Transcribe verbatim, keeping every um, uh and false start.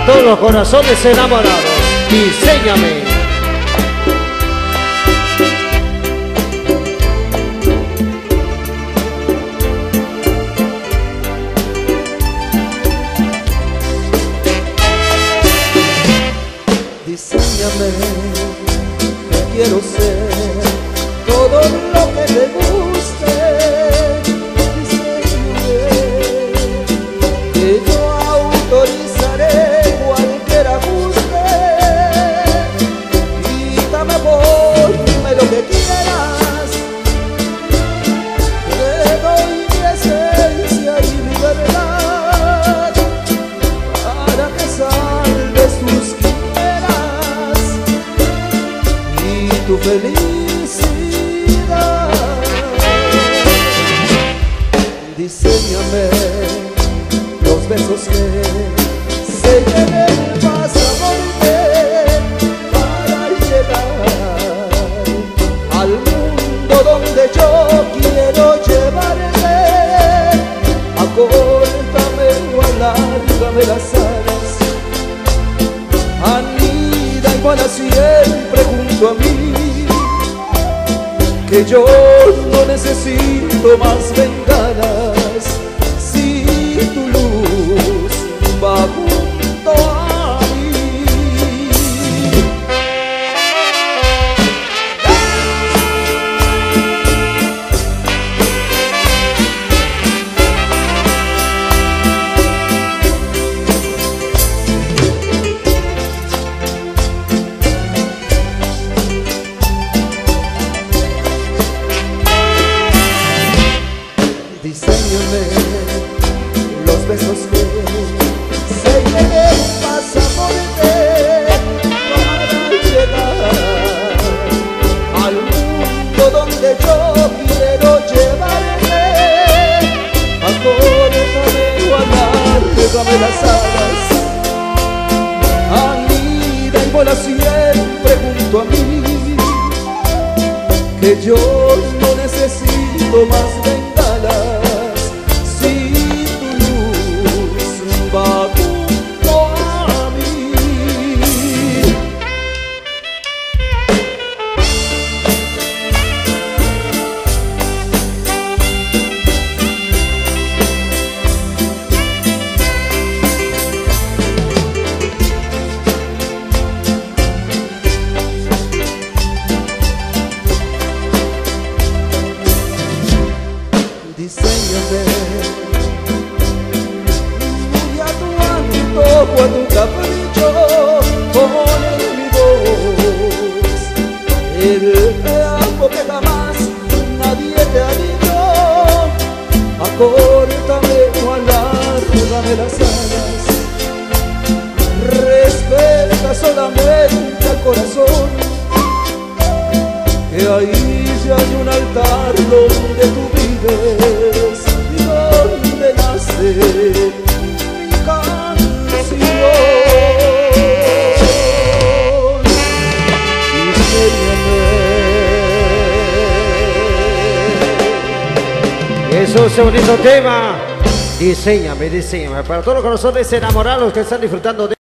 Para todos los corazones enamorados, diséñame. Diséñame, que quiero ser todo lo que te guste. Diséñame, que yo autorizaré cualquier ajuste. Quítame, ponme lo que quieras. Te doy mi esencia y libertad para que salves tus tu felicidad. Diséñame los besos que sellen el pasaporte para llegar al mundo donde yo quiero llevarte. Acórtame o alárgame las alas, anida igual a siempre junto a mí, que yo no necesito más bengalas si tu luz va junto a mí. Diséñame los besos que sellen el pasaporte para llegar al mundo donde yo quiero llevarte. Acórtame o alárgame las alas, anida y vuela siempre junto a mí, que yo no necesito más bengalas si tu luz va junto a mí. Diséñame muy a tu antojo, a tu capricho, pon en mi voz el te amo que jamás nadie te ha dicho. Acórtame o alárgame las alas, respeta solamente al corazón, que ahí ya hay un altar donde tú vives y donde nace mi canción. Diséñame. Eso es un bonito tema. Diséñame, diséñame. Para todos los corazones enamorados que están disfrutando de